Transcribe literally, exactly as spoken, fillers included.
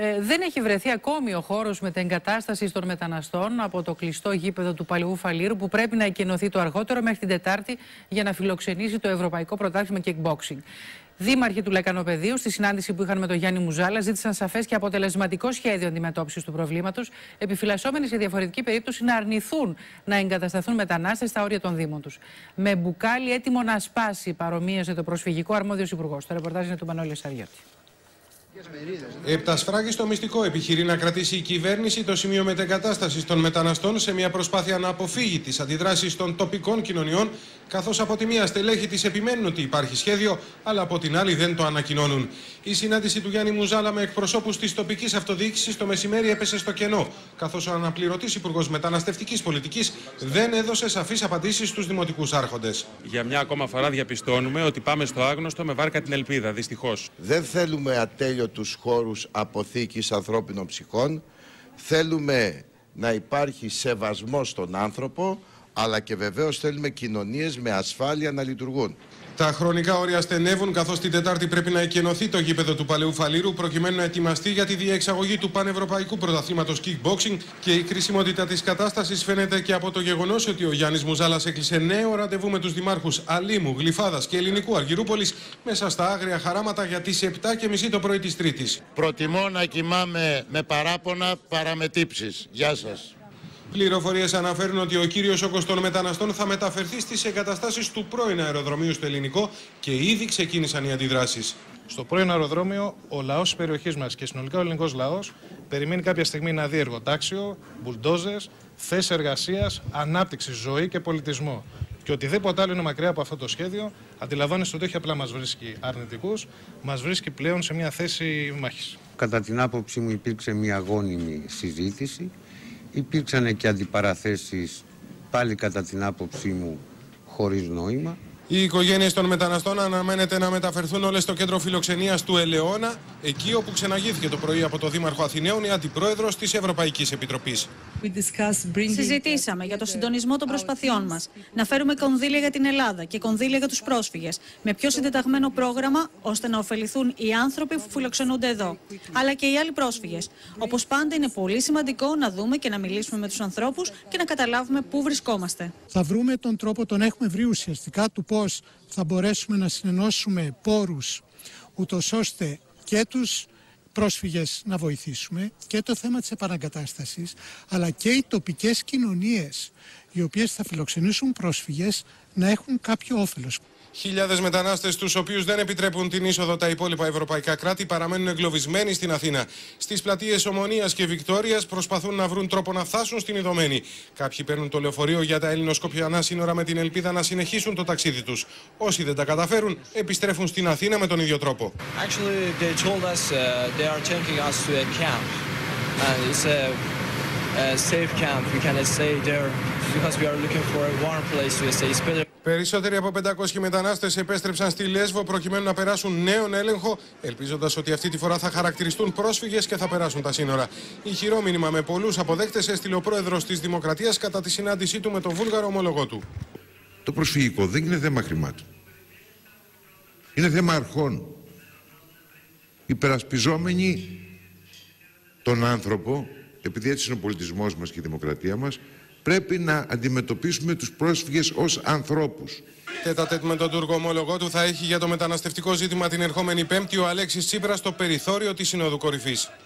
Ε, δεν έχει βρεθεί ακόμη ο χώρος μετεγκατάστασης των μεταναστών από το κλειστό γήπεδο του Παλαιού Φαλήρου, που πρέπει να εκκαινωθεί το αργότερο μέχρι την Τετάρτη για να φιλοξενήσει το Ευρωπαϊκό Πρωτάθλημα Kickboxing. Δήμαρχοι του Λεκανοπεδίου, στη συνάντηση που είχαν με τον Γιάννη Μουζάλα, ζήτησαν σαφές και αποτελεσματικό σχέδιο αντιμετώπισης του προβλήματος, επιφυλασσόμενοι σε διαφορετική περίπτωση να αρνηθούν να εγκατασταθούν μετανάστες στα όρια των Δήμων τους. Με μπουκάλι έτοιμο να σπάσει, παρομοίασε το προσφυγικό αρμόδιος υπουργός. Το ρεπορτάζ είναι του Μανώλη Σαριώτη. Επτασφράγιστο μυστικό επιχειρεί να κρατήσει η κυβέρνηση το σημείο μετεγκατάστασης των μεταναστών σε μια προσπάθεια να αποφύγει τις αντιδράσεις των τοπικών κοινωνιών, καθώς από τη μία στελέχη της επιμένουν ότι υπάρχει σχέδιο, αλλά από την άλλη δεν το ανακοινώνουν. Η συνάντηση του Γιάννη Μουζάλα με εκπροσώπους της τοπικής αυτοδιοίκησης το μεσημέρι έπεσε στο κενό, καθώς ο αναπληρωτής υπουργός μεταναστευτικής πολιτικής δεν έδωσε σαφείς απαντήσεις στους δημοτικούς άρχοντες. Για μια ακόμα φορά διαπιστώνουμε ότι πάμε στο άγνωστο με βάρκα την ελπίδα, δυστυχώς. Δεν θέλουμε ατέλειωτους χώρους αποθήκης ανθρώπινων ψυχών. Θέλουμε να υπάρχει σεβασμός στον άνθρωπο, αλλά και βεβαίως θέλουμε κοινωνίες με ασφάλεια να λειτουργούν. Τα χρονικά όρια στενεύουν, καθώς την Τετάρτη πρέπει να εκκαινωθεί το γήπεδο του Παλαιού Φαλήρου προκειμένου να ετοιμαστεί για τη διεξαγωγή του Πανευρωπαϊκού Πρωταθλήματος Kickboxing, και η κρισιμότητα της κατάστασης φαίνεται και από το γεγονός ότι ο Γιάννης Μουζάλας έκλεισε νέο ραντεβού με τους δημάρχους Αλήμου, Γλυφάδας και Ελληνικού Αργυρούπολης μέσα στα άγρια χαράματα για τις επτά και μισή το πρωί της Τρίτης. Προτιμώ να κοιμάμαι με παράπονα παρά με τύψεις. Γεια σας. Πληροφορίες αναφέρουν ότι ο κύριος όγκος των μεταναστών θα μεταφερθεί στις εγκαταστάσεις του πρώην αεροδρομίου στο Ελληνικό και ήδη ξεκίνησαν οι αντιδράσεις. Στο πρώην αεροδρόμιο, ο λαός της περιοχής μας και συνολικά ο ελληνικός λαός περιμένει κάποια στιγμή να δει εργοτάξιο, μπουλντόζες, θέσεις εργασίας, ανάπτυξη, ζωή και πολιτισμό. Και οτιδήποτε άλλο είναι μακριά από αυτό το σχέδιο, αντιλαμβάνεστε ότι όχι απλά μας βρίσκει αρνητικούς, μας βρίσκει πλέον σε μια θέση μάχης. Κατά την άποψή μου, υπήρξε μια αγώνιμη συζήτηση. Υπήρξαν και αντιπαραθέσεις, πάλι κατά την άποψή μου, χωρίς νόημα. Οι οικογένειες των μεταναστών αναμένεται να μεταφερθούν όλες στο κέντρο φιλοξενίας του Ελαιώνα, εκεί όπου ξεναγήθηκε το πρωί από το Δήμαρχο Αθηναίων η Αντιπρόεδρος της Ευρωπαϊκής Επιτροπής. Συζητήσαμε για το συντονισμό των προσπαθειών μας, να φέρουμε κονδύλια για την Ελλάδα και κονδύλια για τους πρόσφυγες, με πιο συντεταγμένο πρόγραμμα ώστε να ωφεληθούν οι άνθρωποι που φιλοξενούνται εδώ, αλλά και οι άλλοι πρόσφυγες. Όπως πάντα, είναι πολύ σημαντικό να δούμε και να μιλήσουμε με τους ανθρώπους και να καταλάβουμε πού βρισκόμαστε. Θα βρούμε τον τρόπο, τον έχουμε βρει ουσιαστικά, του πώς θα μπορέσουμε να συνενώσουμε πόρους, ούτως ώστε και τους πρόσφυγες να βοηθήσουμε, και το θέμα της επαναγκατάστασης, αλλά και οι τοπικές κοινωνίες οι οποίες θα φιλοξενήσουν πρόσφυγες να έχουν κάποιο όφελος. Χιλιάδες μετανάστες, τους οποίους δεν επιτρέπουν την είσοδο τα υπόλοιπα ευρωπαϊκά κράτη, παραμένουν εγκλωβισμένοι στην Αθήνα. Στις πλατείες Ομονίας και Βικτόριας προσπαθούν να βρουν τρόπο να φτάσουν στην Ιδωμένη. Κάποιοι παίρνουν το λεωφορείο για τα ελληνοσκοπιανά σύνορα με την ελπίδα να συνεχίσουν το ταξίδι τους. Όσοι δεν τα καταφέρουν, επιστρέφουν στην Αθήνα με τον ίδιο τρόπο. Περισσότεροι από πεντακόσιοι μετανάστες επέστρεψαν στη Λέσβο προκειμένου να περάσουν νέον έλεγχο, ελπίζοντας ότι αυτή τη φορά θα χαρακτηριστούν πρόσφυγες και θα περάσουν τα σύνορα. Ηχηρό μήνυμα με πολλούς αποδέκτες έστειλε ο πρόεδρος της Δημοκρατίας κατά τη συνάντησή του με τον Βούλγαρο ομόλογό του. Το προσφυγικό δεν είναι θέμα χρημάτων. Είναι θέμα αρχών. Υπερασπιζόμενοι τον άνθρωπο, επειδή έτσι είναι ο πολιτισμός μας και η δημοκρατία μας, πρέπει να αντιμετωπίσουμε τους πρόσφυγες ως ανθρώπους. Τέτα τέτ με τον Τούρκο ομόλογό του θα έχει για το μεταναστευτικό ζήτημα την ερχόμενη Πέμπτη ο Αλέξης Τσίπρας στο περιθώριο της Συνόδου Κορυφής.